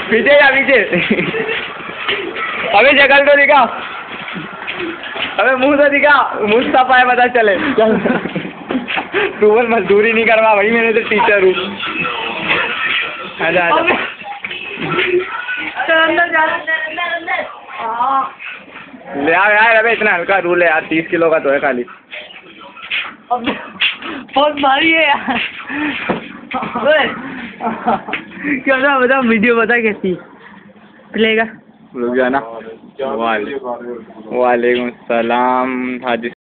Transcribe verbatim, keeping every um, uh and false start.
पीछे या पीछे। अबे शक्ल तो दिखा, अबे मुंह तो दिखा, मुंह सफा है पता चले। चल तू बस मजदूरी नहीं करवा भाई, मैंने तो टीचर हूँ। आजा आजा ले आओ यार। अबे इतना हल्का रूल है यार, तीस किलो का तो है खाली। बहुत भारी है यार। क्या था बता, वीडियो बता कैसी प्लेगा। रुक जाना। वालेकुम सलाम हाजी।